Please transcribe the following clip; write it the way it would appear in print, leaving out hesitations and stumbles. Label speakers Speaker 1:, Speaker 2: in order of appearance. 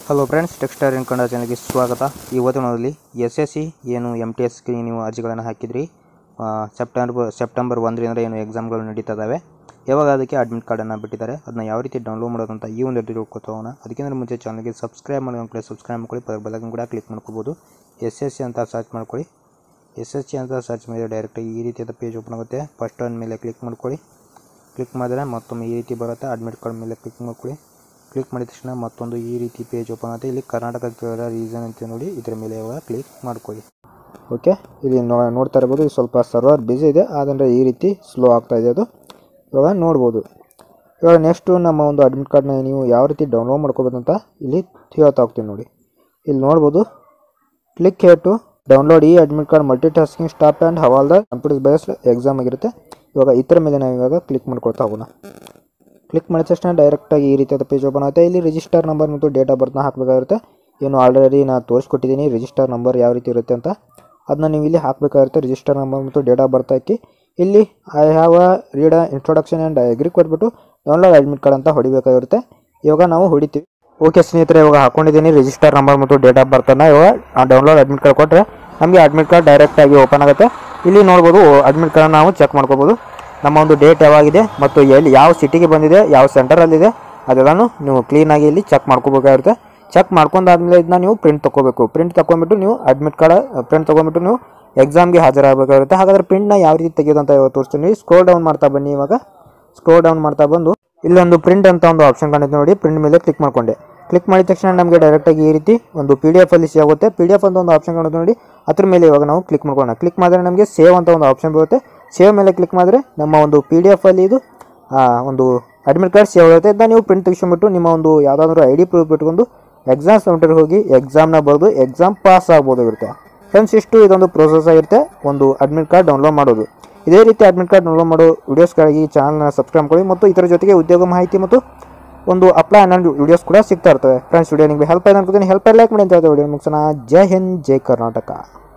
Speaker 1: Hello friends, textile in Kannada ಚಾನಲ್ಗೆ ಸ್ವಾಗತ. ಇವತ್ತಿನಲ್ಲಿ SSC ಏನು MTSಗೆ ನೀವು ಅರ್ಜಿಗಳನ್ನು ಹಾಕಿದ್ರಿ. ಸೆಪ್ಟೆಂಬರ್ 1ರಿಂದ ಏನು ಎಕ್ಸಾಮ್ಗಳು ನಡೀತಾ ಇದ್ದಾವೆ. ಯಾವಾಗ ಅದಕ್ಕೆ ಅಡ್ಮಿಟ್ ಕಾರ್ಡನ್ನು ಬಿಟ್ಟಿದ್ದಾರೆ, ಅದನ್ನ ಯಾವ ರೀತಿ ಡೌನ್ಲೋಡ್ ಮಾಡೋದು ಅಂತ ಈ ಒಂದು ತಿಳ್ಕೊತೋಣ. ಅದಕ್ಕಿಂತ ಮುಂಚೆ ಚಾನಲ್ಗೆ ಸಬ್ಸ್ಕ್ರೈಬ್ ಮಾಡ್ಕೊಂಡು ಸಬ್ಸ್ಕ್ರೈಬ್ ಮಾಡ್ಕೊಳ್ಳಿ, ಬೆಲ್ ಕೂಡ ಕ್ಲಿಕ್ ಮಾಡ್ಕೋಬೋದು. SSC ಅಂತ ಸರ್ಚ್ ಮಾಡ್ಕೊಳ್ಳಿ. SSC ಅಂತ ಸರ್ಚ್ ಮಾಡಿದರೆ ಡೈರೆಕ್ಟಾಗಿ ಈ ರೀತಿಯಾದ ಪೇಜ್ ಓಪನ್ ಆಗುತ್ತೆ. ಫಸ್ಟ್ ಒನ್ ಮೇಲೆ ಕ್ಲಿಕ್ ಮಾಡ್ಕೊಳ್ಳಿ. ಕ್ಲಿಕ್ ಮಾಡಿದ್ರೆ ಮತ್ತೊಮ್ಮೆ ಈ ರೀತಿ ಬರುತ್ತೆ. ಅಡ್ಮಿಟ್ ಕಾರ್ಡ್ ಮೇಲೆ ಕ್ಲಿಕ್ ಮಾಡ್ಕೊಳ್ಳಿ. ಕ್ಲಿಕ್ ಮಾಡಿದ ತಕ್ಷಣ ಮತ್ತೊಂದು ಈ ರೀತಿ ಪೇಜ್ ಓಪನ್ ಆಗುತ್ತೆ. ಇಲ್ಲಿ ಕರ್ನಾಟಕ ರೀಸನ್ ಅಂತ ನೋಡಿ, ಇದರ ಮೇಲೆ ಇವಾಗ ಕ್ಲಿಕ್ ಮಾಡ್ಕೊಳ್ಳಿ. ಓಕೆ, ಇಲ್ಲಿ ನೋಡ್ತಾ ಇರ್ಬೋದು, ಸ್ವಲ್ಪ ಸರ್ವರ್ ಬಿಸಿ ಇದೆ, ಆದರೆ ಈ ರೀತಿ ಸ್ಲೋ ಆಗ್ತಾ ಇದೆ. ಅದು ಇವಾಗ ನೋಡ್ಬೋದು. ಇವಾಗ ನೆಕ್ಸ್ಟು ನಮ್ಮ ಒಂದು ಅಡ್ಮಿಟ್ ಕಾರ್ಡ್ನ ನೀವು ಯಾವ ರೀತಿ ಡೌನ್ಲೋಡ್ ಮಾಡ್ಕೋಬೋದು ಅಂತ ಇಲ್ಲಿ ಹೇಳ್ತಾ ಹೋಗ್ತೀನಿ ನೋಡಿ. ಇಲ್ಲಿ ನೋಡ್ಬೋದು, ಕ್ಲಿಕ್ ಹೇರ್ ಟು ಡೌನ್ಲೋಡ್ ಈ admit card multi tasking staff and havaldar computer based exam ಆಗಿರುತ್ತೆ. ಇವಾಗ ಇದರ ಮೇಲೆ ನಾವು ಇವಾಗ ಕ್ಲಿಕ್ ಮಾಡ್ಕೊಳ್ತಾ ಹೋಗೋಣ. ಕ್ಲಿಕ್ ಮಾಡಿದ ತಕ್ಷಣ ಡೈರೆಕ್ಟಾಗಿ ಈ ರೀತಿಯಾದ ಪೇಜ್ ಓಪನ್ ಆಗುತ್ತೆ. ಇಲ್ಲಿ ರಿಜಿಸ್ಟರ್ ನಂಬರ್ ಮತ್ತು ಡೇಟ್ ಆಫ್ ಬರ್ತ್ನ ಹಾಕಬೇಕಾಗಿರುತ್ತೆ. ಏನು ಆಲ್ರೆಡಿ ನಾನು ತೋರಿಸ್ಕೊಟ್ಟಿದ್ದೀನಿ ರಿಜಿಸ್ಟರ್ ನಂಬರ್ ಯಾವ ರೀತಿ ಇರುತ್ತೆ ಅಂತ. ಅದನ್ನ ನೀವು ಇಲ್ಲಿ ಹಾಕಬೇಕಾಗಿರುತ್ತೆ. ರಿಜಿಸ್ಟರ್ ನಂಬರ್ ಮತ್ತು ಡೇಟ್ ಆಫ್ ಬರ್ತ್ ಹಾಕಿ ಇಲ್ಲಿ I have a read introduction and agree ಕೊಟ್ಬಿಟ್ಟು ಡೌನ್ಲೋಡ್ ಅಡ್ಮಿಟ್ ಕಾರ್ಡ್ ಅಂತ ಹೊಡಿಬೇಕಾಗಿರುತ್ತೆ. ಇವಾಗ ನಾವು ಹೊಡಿತೀವಿ. ಓಕೆ ಸ್ನೇಹಿತರೆ, ಇವಾಗ ಹಾಕೊಂಡಿದ್ದೀನಿ ರಿಜಿಸ್ಟರ್ ನಂಬರ್ ಮತ್ತು ಡೇಟ್ ಆಫ್ ಬರ್ತನ್ನು. ಇವಾಗ ಡೌನ್ಲೋಡ್ ಅಡ್ಮಿಟ್ ಕಾರ್ಡ್ ಕೊಟ್ಟರೆ ನಮಗೆ ಅಡ್ಮಿಟ್ ಕಾರ್ಡ್ ಡೈರೆಕ್ಟಾಗಿ ಓಪನ್ ಆಗುತ್ತೆ. ಇಲ್ಲಿ ನೋಡ್ಬೋದು, ಅಡ್ಮಿಟ್ ಕಾರ್ಡ್ ನಾವು ಚೆಕ್ ಮಾಡ್ಕೋಬೋದು. ನಮ್ಮ ಒಂದು ಡೇಟ್ ಯಾವಾಗಿದೆ ಮತ್ತು ಎಲ್ಲಿ ಯಾವ ಸಿಟಿಗೆ ಬಂದಿದೆ, ಯಾವ ಸೆಂಟರಲ್ಲಿದೆ, ಅದೆಲ್ಲನೂ ನೀವು ಕ್ಲೀನಾಗಿ ಇಲ್ಲಿ ಚೆಕ್ ಮಾಡ್ಕೋಬೇಕಾಗಿರುತ್ತೆ. ಚೆಕ್ ಮಾಡ್ಕೊಂಡಾದ್ಮೇಲೆ ಇದನ್ನ ನೀವು ಪ್ರಿಂಟ್ ತೊಗೋಬೇಕು. ಪ್ರಿಂಟ್ ತೊಗೊಂಬಿಟ್ಟು ನೀವು ಅಡ್ಮಿಟ್ ಕಾರ್ಡ್ ಪ್ರಿಂಟ್ ತೊಗೊಂಬಿಟ್ಟು ನೀವು ಎಕ್ಸಾಮ್ಗೆ ಹಾಜರಾಗಬೇಕಾಗುತ್ತೆ. ಹಾಗಾದರೆ ಪ್ರಿಂಟ್ನ ಯಾವ ರೀತಿ ತೆಗೆಯೋದು ಅಂತ ಇವಾಗ ತೋರಿಸ್ತೀನಿ. ಸ್ಕ್ರೋಲ್ ಡೌನ್ ಮಾಡ್ತಾ ಬನ್ನಿ. ಇವಾಗ ಸ್ಕ್ರೋಲ್ ಡೌನ್ ಮಾಡ್ತಾ ಬಂದು ಇಲ್ಲೊಂದು ಪ್ರಿಂಟ್ ಅಂತ ಒಂದು ಆಪ್ಷನ್ ಕಾಣುತ್ತೆ ನೋಡಿ. ಪ್ರಿಂಟ್ ಮೇಲೆ ಕ್ಲಿಕ್ ಮಾಡ್ಕೊಂಡೆ. ಕ್ಲಿಕ್ ಮಾಡಿದ ತಕ್ಷಣ ನಮಗೆ ಡೈರೆಕ್ಟಾಗಿ ಈ ರೀತಿ ಒಂದು PDF ಅಲ್ಲಿ ಸಿಗುತ್ತೆ. PDF ಅಂತ ಒಂದು ಆಪ್ಷನ್ ಕಾಣುತ್ತೆ ನೋಡಿ. ಅದ್ರ ಮೇಲೆ ಇವಾಗ ನಾವು ಕ್ಲಿಕ್ ಮಾಡ್ಕೊಳ್ಳೋಣ. ಕ್ಲಿಕ್ ಮಾಡಿದ್ರೆ ನಮಗೆ ಸೇವ್ ಅಂತ ಒಂದು ಆಪ್ಷನ್ ಬರುತ್ತೆ. ಸೇವ್ ಮೇಲೆ ಕ್ಲಿಕ್ ಮಾಡಿದ್ರೆ ನಮ್ಮ ಒಂದು PDF ಅಲ್ಲಿ ಇದು ಒಂದು ಅಡ್ಮಿಟ್ ಕಾರ್ಡ್ ಸೇವ್ ಆಗುತ್ತೆ. ಇದನ್ನ ನೀವು ಪ್ರಿಂಟ್ ತೆಗೆಸ್ಕೊಂಡ್ಬಿಟ್ಟು ನಿಮ್ಮ ಒಂದು ಯಾವುದಾದ್ರೂ ID ಪ್ರೂಫ್ ಇಟ್ಕೊಂಡು ಎಕ್ಸಾಮ್ ಸೆಂಟರ್ಗೆ ಹೋಗಿ ಎಕ್ಸಾಮ್ನ ಬರೆದು ಎಕ್ಸಾಮ್ ಪಾಸ್ ಆಗ್ಬೋದಾಗಿರುತ್ತೆ. ಫ್ರೆಂಡ್ಸ್, ಇಷ್ಟು ಇದೊಂದು ಪ್ರೋಸೆಸ್ ಆಗಿರುತ್ತೆ ಒಂದು ಅಡ್ಮಿಟ್ ಕಾರ್ಡ್ ಡೌನ್ಲೋಡ್ ಮಾಡೋದು. ಇದೇ ರೀತಿ ಅಡ್ಮಿಟ್ ಕಾರ್ಡ್ ಡೌನ್ಲೋಡ್ ಮಾಡೋ ವೀಡಿಯೋಸ್ಗಾಗಿ ಚಾನಲ್ನ ಸಬ್ಸ್ಕ್ರೈಬ್ ಮಾಡಿ ಮತ್ತು ಇದರ ಜೊತೆಗೆ ಉದ್ಯೋಗ ಮಾಹಿತಿ ಮತ್ತು ಒಂದು ಅಪ್ಲೈ ಅನ್ನೋ ವೀಡಿಯೋಸ್ ಕೂಡ ಸಿಗ್ತಾ ಇರ್ತವೆ. ಫ್ರೆಂಡ್ಸ್, ವಿಡಿಯೋ ನಿಮಗೆ ಹೆಲ್ಪ್ ಆಯ್ತು ಅನ್ಕೋತೀನಿ. ಹೆಲ್ಪ್ ಲೈಕ್ ಮಾಡಿ ಅಂತ ಹೇಳ್ತಾ ವಿಡಿಯೋ ಮುಗಿಸೋಣ. ಜೈ ಹಿಂದ್, ಜೈ ಕರ್ನಾಟಕ.